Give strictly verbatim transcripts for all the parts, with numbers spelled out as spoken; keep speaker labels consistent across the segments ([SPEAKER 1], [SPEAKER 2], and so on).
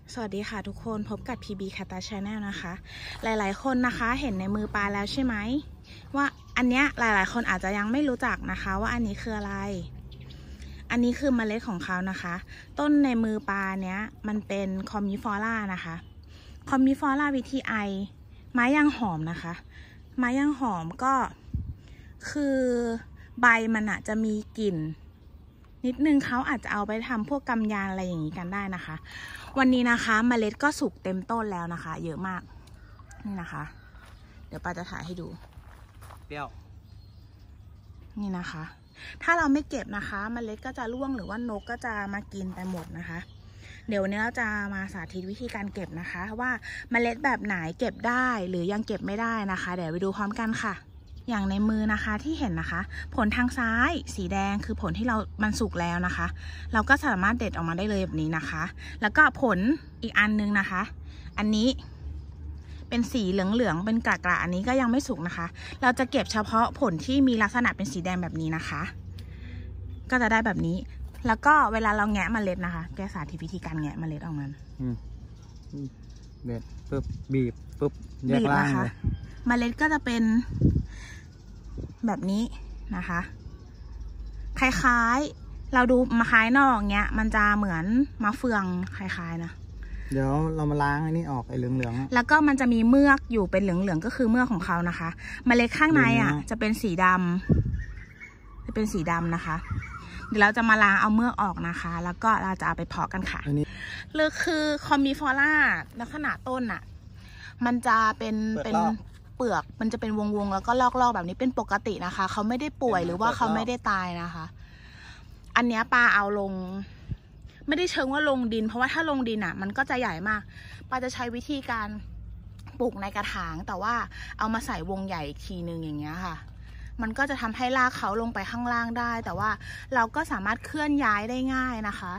[SPEAKER 1] สวัสดีค่ะทุกคนพบกับ พี บี Kata Channel นะคะ หลายๆคนนะคะเห็นในมือปลาแล้วใช่ไหมว่าอันเนี้ยหลายๆคนอาจจะยังไม่รู้จักนะคะว่าอันนี้คืออะไรอันนี้คือเมล็ดของเขานะคะต้นในมือปลาเนี้ยมันเป็นคอมมิฟอร่านะคะคอมมิฟอร่าวิธีไอไม้ยางหอมนะคะไม้ยางหอมก็คือใบมันอะจะมีกลิ่นนิดนึงเขาอาจจะเอาไปทำพวกกำยานอะไรอย่างนี้กันได้นะคะวันนี้นะคะเมล็ดก็สุกเต็มต้นแล้วนะคะเยอะมากนี่นะคะเดี๋ยวปาจะถ่ายให้ดูเปรี้ยวนี่นะคะถ้าเราไม่เก็บนะคะเมล็ดก็จะร่วงหรือว่านกก็จะมากินไปหมดนะคะเดี๋ยววันนี้เราจะมาสาธิตวิธีการเก็บนะคะว่าเมล็ดแบบไหนเก็บได้หรือยังเก็บไม่ได้นะคะเดี๋ยวไปดูพร้อมกันค่ะอย่างในมือนะคะที่เห็นนะคะผลทางซ้ายสีแดงคือผลที่เรามันสุกแล้วนะคะเราก็สามารถเด็ดออกมาได้เลยแบบนี้นะคะแล้วก็ผลอีกอันนึงนะคะอันนี้เป็นสีเหลืองๆเป็นกระๆอันนี้ก็ยังไม่สุกนะคะเราจะเก็บเฉพาะผลที่มีลักษณะเป็นสีแดงแบบนี้นะคะก็จะได้แบบนี้แล้วก็เวลาเราแงะเมล็ดนะคะแกสาธิตวิธีการแงะเมล็ดออกมา
[SPEAKER 2] เด็ดปุ๊บบีบปุ๊บแยกล่างเลย
[SPEAKER 1] เมล็ดก็จะเป็นแบบนี้นะคะคล้ายๆเราดูมะคล้ายนอกเนี้ยมันจะเหมือนมะเฟืองคล้ายๆนะ
[SPEAKER 2] เดี๋ยวเรามาล้างอันนี้ออกไอ้เหลือง
[SPEAKER 1] ๆแล้วก็มันจะมีเมือกอยู่เป็นเหลืองๆก็คือเมือกของเขานะคะเมล็ดข้างในอ่ะจะเป็นสีดำจะเป็นสีดำนะคะเดี๋ยวเราจะมาล้างเอาเมือกออกนะคะแล้วก็เราจะเอาไปเพาะกันค่ะหรือคือคอมมิฟอร่าลักษณะต้นอ่ะมันจะเป็นเป็นเปลือกมันจะเป็นวงๆแล้วก็ลอกๆแบบนี้เป็นปกตินะคะเขาไม่ได้ป่วยหรือว่าเขาไม่ได้ตายนะคะอันนี้ปลาเอาลงไม่ได้เชิงว่าลงดินเพราะว่าถ้าลงดินอ่ะมันก็จะใหญ่มากปลาจะใช้วิธีการปลูกในกระถางแต่ว่าเอามาใส่วงใหญ่อีกทีนึงอย่างเงี้ยค่ะมันก็จะทำให้รากเขาลงไปข้างล่างได้แต่ว่าเราก็สามารถเคลื่อนย้ายได้ง่ายนะคะ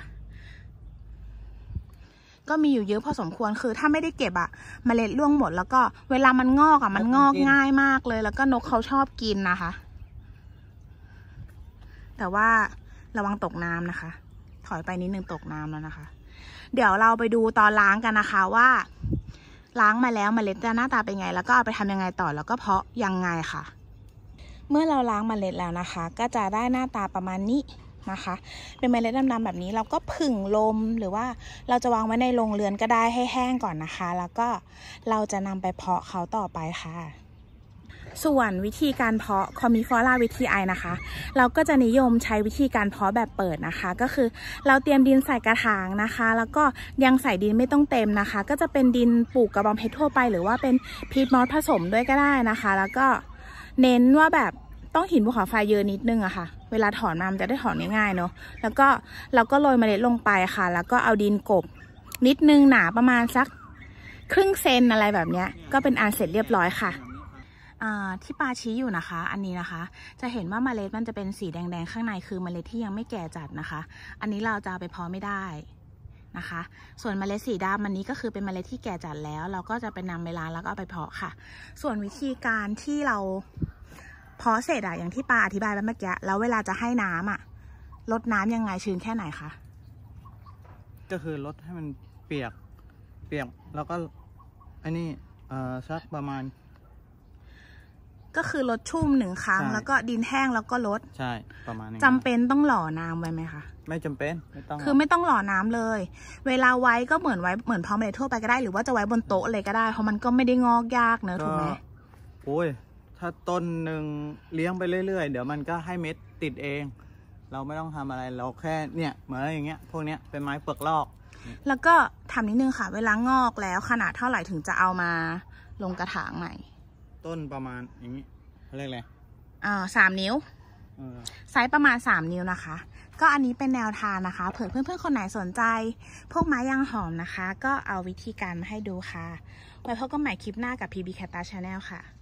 [SPEAKER 1] ก็มีอยู่เยอะพอสมควรคือถ้าไม่ได้เก็บอะเมล็ดร่วงหมดแล้วก็เวลามันงอกอะมันงอกง่ายมากเลยแล้วก็นกเขาชอบกินนะคะแต่ว่าระวังตกน้ำนะคะถอยไปนิดนึงตกน้ำแล้วนะคะเดี๋ยวเราไปดูตอนล้างกันนะคะว่าล้างมาแล้วเมล็ดจะหน้าตาเป็นไงแล้วก็เอาไปทำยังไงต่อแล้วก็เพาะยังไงค่ะเมื่อเราล้างเมล็ดแล้วนะคะก็จะได้หน้าตาประมาณนี้นะคะเป็นเมล็ดดำๆแบบนี้เราก็ผึ่งลมหรือว่าเราจะวางไว้ในโรงเรือนก็ได้ให้แห้งก่อนนะคะแล้วก็เราจะนำไปเพาะเขาต่อไปค่ะส่วนวิธีการเพาะคอมมิฟอร่าวิธีไอนะคะเราก็จะนิยมใช้วิธีการเพาะแบบเปิดนะคะก็คือเราเตรียมดินใส่กระถางนะคะแล้วก็ยังใส่ดินไม่ต้องเต็มนะคะก็จะเป็นดินปลูกกระบองเพชรทั่วไปหรือว่าเป็นพีทมอสผสมด้วยก็ได้นะคะแล้วก็เน้นว่าแบบต้องหินภูเขาไฟเยอะนิดนึงอะค่ะเวลาถอนมามันจะได้ถอนง่ายๆเนาะแล้วก็เราก็โรยเมล็ดลงไปค่ะแล้วก็เอาดินกบนิดนึงหนาประมาณสักครึ่งเซนอะไรแบบเนี้ยก็เป็นอันเสร็จเรียบร้อยค่ะอ่าที่ปลาชี้อยู่นะคะอันนี้นะคะจะเห็นว่าเมล็ดมันจะเป็นสีแดงๆข้างในคือเมล็ดที่ยังไม่แก่จัดนะคะอันนี้เราจะไปเพาะไม่ได้นะคะส่วนเมล็ดสีดำอันนี้ก็คือเป็นเมล็ดที่แก่จัดแล้วเราก็จะไปนำเวลาแล้วก็เอาไปเพาะค่ะส่วนวิธีการที่เราเพาะเสร็จอะอย่างที่ปาอธิบายไปเมื่อกี้แล้วเวลาจะให้น้ำอะลดน้ำยังไงชื้นแค่ไหนคะ
[SPEAKER 2] ก็คือลดให้มันเปียกเปียกแล้วก็อันนี้เอ่อสักประมาณ
[SPEAKER 1] ก็คือลดชุ่มหนึ่งครั้งแล้วก็ดินแห้งแล้วก็ลด
[SPEAKER 2] ใช่ประมาณนี้
[SPEAKER 1] จำเป็นต้องหล่อน้ำไว้ไหมคะ
[SPEAKER 2] ไม่จำเป็นไม่ต้อง
[SPEAKER 1] คือไม่ต้องหล่อน้ำเลยเวลาไว้ก็เหมือนไว้เหมือนเพาะเมล็ดทั่วไปก็ได้หรือว่าจะไว้บนโต๊ะเลยก็ได้เพราะมันก็ไม่ได้งอกยากเนอะถูกไหม
[SPEAKER 2] โอ้ยถ้าต้นหนึ่งเลี้ยงไปเรื่อยๆเดี๋ยวมันก็ให้เม็ดติดเองเราไม่ต้องทำอะไรเราแค่เนี่ยเหมือนอย่างเงี้ยพวกเนี้ยเป็นไม้เปลือกลอก
[SPEAKER 1] แล้วก็ทำนิดนึงค่ะเวลางอกแล้วขนาดเท่าไหร่ถึงจะเอามาลงกระถางใหม่
[SPEAKER 2] ต้นประมาณอย่างนี้เขาเรียกอะไร
[SPEAKER 1] อ่าสามนิ้วไซส์ประมาณสามนิ้วนะคะก็อันนี้เป็นแนวทางนะคะเผื่อเพื่อนๆคนไหนสนใจพวกไม้ยางหอมนะคะก็เอาวิธีการมาให้ดูค่ะไว้พบกันใหม่คลิปหน้ากับ พี บี Kata Channel ค่ะ